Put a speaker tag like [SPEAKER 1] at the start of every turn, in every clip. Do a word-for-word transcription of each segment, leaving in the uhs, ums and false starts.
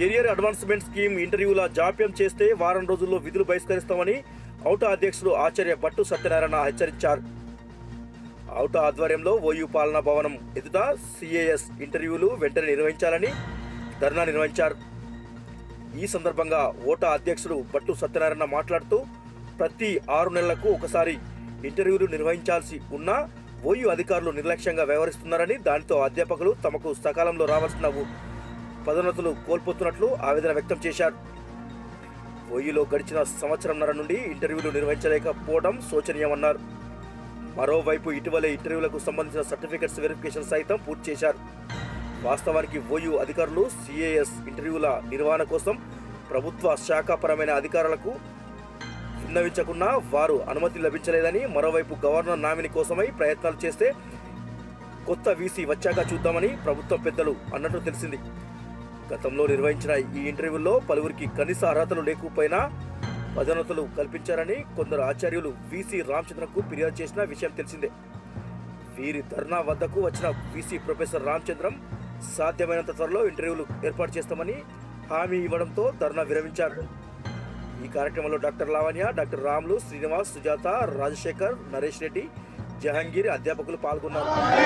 [SPEAKER 1] Career advancement scheme ఇంటర్వ్యూల జాప్యం చేస్తే వారం రోజుల్లో విధులు బహిష్కరిస్తామని ఔటా అధ్యక్షుడు ఆచార్య భట్టు సత్యనారాయణ హెచ్చరించారు. ఔటా ఆధ్వర్యంలో ఓయూ పాలనా భవనం ఎదుట సిఏఎస్ ఇంటర్వ్యూలు వెంటనే నిర్వహించాలని ధర్నా నిర్వహించారు. ఈ సందర్భంగా ఓటా అధ్యక్షుడు భట్టు సత్యనారాయణ మాట్లాడుతూ ప్రతి ఆరు నెలలకు ఒకసారి ఇంటర్వ్యూలు నిర్వహించాల్సి ఉన్నా ఓయూ అధికారులు నిర్లక్ష్యంగా వ్యవహరిస్తున్నారని, దానితో అధ్యాపకులు తమకు సకాలంలో రావాల్సిన పదోన్నతులు కోల్పోతున్నట్లు ఆవేదన వ్యక్తం చేశారు. ఓయూలో గడిచిన సంవత్సరంన్నర నుండి ఇంటర్వ్యూలు నిర్వహించలేకపోవడం శోచనీయమన్నారు. మరోవైపు ఇటీవలే ఇంటర్వ్యూలకు సంబంధించిన సర్టిఫికెట్స్ వెరిఫికేషన్ సైతం పూర్తి చేశారు. వాస్తవానికి ఓయూ అధికారులు సిఏఎస్ ఇంటర్వ్యూల నిర్వహణ కోసం ప్రభుత్వ శాఖాపరమైన అధికారులకు విన్నవించకున్నా వారు అనుమతి లభించలేదని, మరోవైపు గవర్నర్ నామినీ కోసమై ప్రయత్నాలు చేస్తే కొత్త వీసీ వచ్చాక చూద్దామని ప్రభుత్వం పెద్దలు అన్నట్టు తెలిసింది. గతంలో నిర్వహించిన ఈ ఇంటర్వ్యూల్లో పలువురికి కనీస అర్హతలు లేకపోయినా పదోన్నతులు కల్పించారని కొందరు ఆచార్యులు వీసీ రామచంద్రకు ఫిర్యాదు చేసిన విషయం తెలిసిందే. వీరి ధర్నా వద్దకు వచ్చిన వీసీ ప్రొఫెసర్ రామచంద్రం సాధ్యమైనంత త్వరలో ఇంటర్వ్యూలు ఏర్పాటు చేస్తామని హామీ ఇవ్వడంతో ధర్నా విరమించారు. ఈ కార్యక్రమంలో డాక్టర్ లావణ్య, డాక్టర్ రాములు, శ్రీనివాస్, సుజాత, రాజశేఖర్, నరేష్ రెడ్డి, జహాంగీర్ అధ్యాపకులు పాల్గొన్నారు.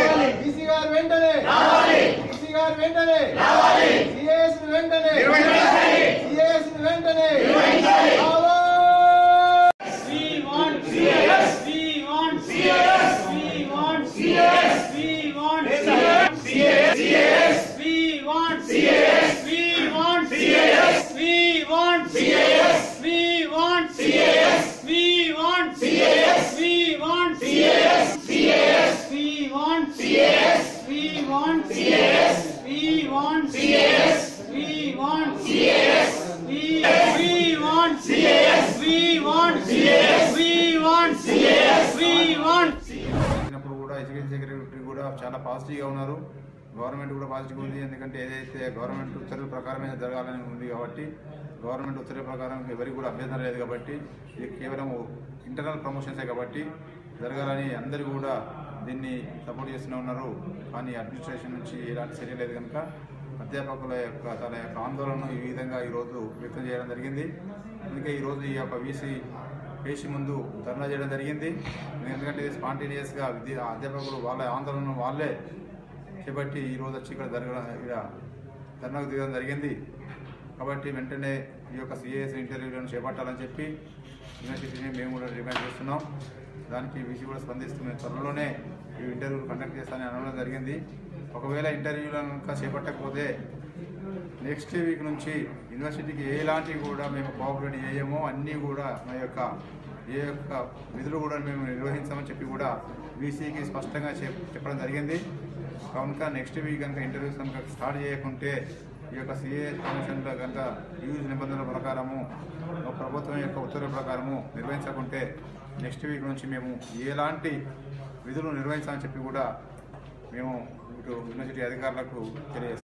[SPEAKER 2] ఎడ్యుకేషన్ సెక్రటరీ కూడా చాలా పాజిటివ్గా ఉన్నారు. గవర్నమెంట్ కూడా పాజిటివ్ ఉంది. ఎందుకంటే ఏదైతే గవర్నమెంట్ ఉత్తర్వుల ప్రకారమే జరగాలని ఉంది కాబట్టి, గవర్నమెంట్ ఉత్తర్వుల ప్రకారం ఎవరికి కూడా అభ్యంతరం లేదు కాబట్టి, ఇది కేవలం ఇంటర్నల్ ప్రమోషన్సే కాబట్టి జరగాలని అందరూ కూడా దీన్ని సపోర్ట్ చేస్తూనే ఉన్నారు. కానీ అడ్మినిస్ట్రేషన్ నుంచి ఎలాంటి చర్య లేదు కనుక అధ్యాపకుల యొక్క తన యొక్క ఆందోళనను ఈ విధంగా ఈరోజు వ్యక్తం చేయడం జరిగింది. అందుకే ఈరోజు ఈ యొక్క వీసీ పేషి ముందు ధర్నా చేయడం జరిగింది. ఎందుకంటే ఇది స్పాంటేనియస్గా విద్య అధ్యాపకులు వాళ్ళ ఆందోళనను వాళ్ళే చేపట్టి ఈరోజు వచ్చి ఇక్కడ జరగడం ఇక్కడ ధర్నాకు దిగడం జరిగింది. కాబట్టి వెంటనే ఈ యొక్క సిఏఎస్ ఇంటర్వ్యూలను చేపట్టాలని చెప్పి యూనివర్సిటీని మేము కూడా డిమాండ్ చేస్తున్నాం. దానికి వీసీ కూడా స్పందిస్తూ మేము త్వరలోనే ఈ ఇంటర్వ్యూలు కండక్ట్ చేస్తానని అనడం జరిగింది. ఒకవేళ ఇంటర్వ్యూలను ఇంకా చేపట్టకపోతే నెక్స్ట్ వీక్ నుంచి యూనివర్సిటీకి ఎలాంటివి కూడా మేము కోఆపరేట్ చేయమో అన్నీ కూడా మా యొక్క ఏ యొక్క విధులు కూడా మేము నిర్వహించామని చెప్పి కూడా వీసీకి స్పష్టంగా చెప్పడం జరిగింది. కనుక నెక్స్ట్ వీక్ కనుక ఇంటర్వ్యూస్ కనుక స్టార్ట్ చేయకుంటే ఈ యొక్క సిఏ కమిషన్లో కనుక యూజ్ నిబంధనల ప్రకారము ప్రభుత్వం యొక్క ఉత్తర్వుల ప్రకారము నిర్వహించకుంటే నెక్స్ట్ వీక్ నుంచి మేము ఎలాంటి విధులు నిర్వహించామని చెప్పి కూడా మేము ఇటు యూనివర్సిటీ అధికారులకు తెలియజేస్తాం.